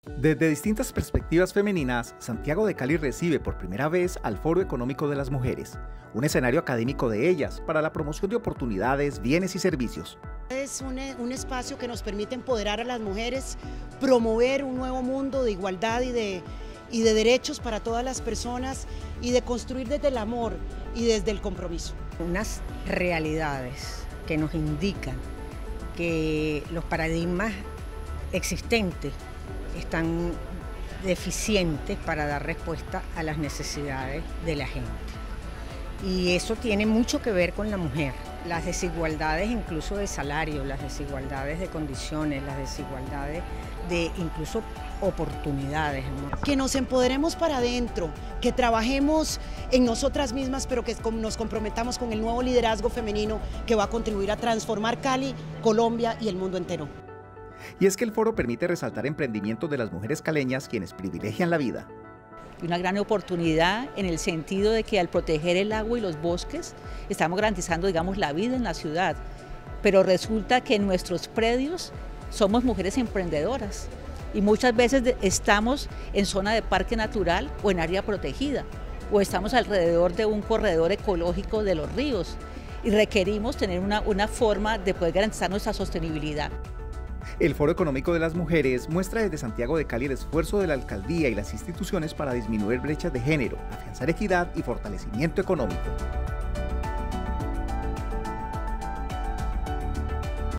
Desde distintas perspectivas femeninas, Santiago de Cali recibe por primera vez al Foro Económico de las Mujeres, un escenario académico de ellas para la promoción de oportunidades, bienes y servicios. Es un espacio que nos permite empoderar a las mujeres, promover un nuevo mundo de igualdad y de derechos para todas las personas y de construir desde el amor y desde el compromiso. Unas realidades que nos indican que los paradigmas existentes están deficientes para dar respuesta a las necesidades de la gente. Y eso tiene mucho que ver con la mujer. Las desigualdades incluso de salario, las desigualdades de condiciones, las desigualdades de incluso oportunidades, ¿no? Que nos empoderemos para adentro, que trabajemos en nosotras mismas, pero que nos comprometamos con el nuevo liderazgo femenino que va a contribuir a transformar Cali, Colombia y el mundo entero. Y es que el foro permite resaltar emprendimientos de las mujeres caleñas quienes privilegian la vida. Una gran oportunidad en el sentido de que al proteger el agua y los bosques estamos garantizando, digamos, la vida en la ciudad, pero resulta que en nuestros predios somos mujeres emprendedoras y muchas veces estamos en zona de parque natural o en área protegida o estamos alrededor de un corredor ecológico de los ríos y requerimos tener una forma de poder garantizar nuestra sostenibilidad. El Foro Económico de las Mujeres muestra desde Santiago de Cali el esfuerzo de la alcaldía y las instituciones para disminuir brechas de género, afianzar equidad y fortalecimiento económico.